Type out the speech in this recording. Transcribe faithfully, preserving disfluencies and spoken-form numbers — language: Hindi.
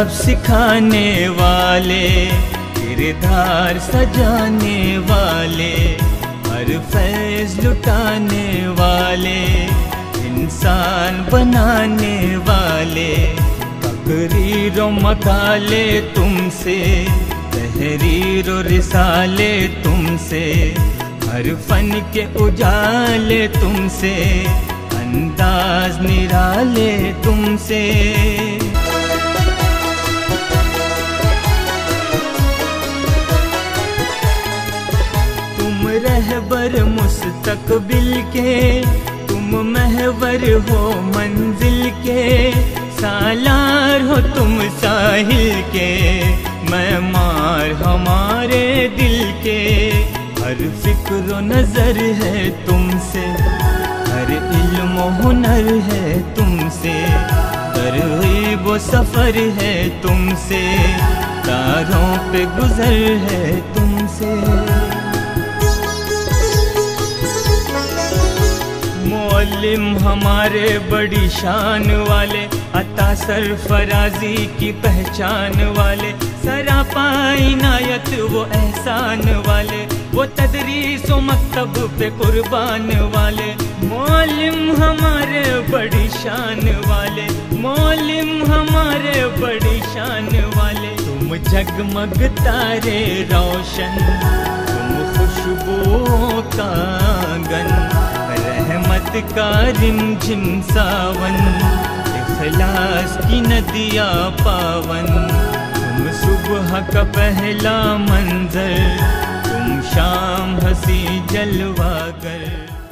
अदब सिखाने वाले, किरदार सजाने वाले, हर फैज़ लुटाने वाले, इंसान बनाने वाले, तकरीर व मकाले तुमसे, तहरीर व रिसाले तुमसे, हर फन के उजाले तुमसे, अंदाज निराले तुमसे। तुम रहबर मुस्तकबिल के, तुम महवर हो मंजिल के, सालार हो तुम साहिल के, मैमार हमारे दिल के, हर फिक्र नजर है तुमसे, हर इल्म हुनर है तुमसे, तरग़ीब व सफ़र है तुमसे, तारों पे गुज़र है तुमसे। मौलिम हमारे बड़ी शान वाले, अता सरफराजी की पहचान वाले, सरापा इनायत वो एहसान वाले, वो तदरीस व मकतब पे कुर्बान वाले, मौलिम हमारे बड़ी शान वाले, मौलिम हमारे बड़ी शान वाले। तुम जगमग तारे रोशन, तुम खुशबुओं का आंगन, रहमत का रिमझिम सावन, इखलास की नदियाँ पावन, तुम सुबह का पहला मंजर, तुम शाम हंसी जलवागर।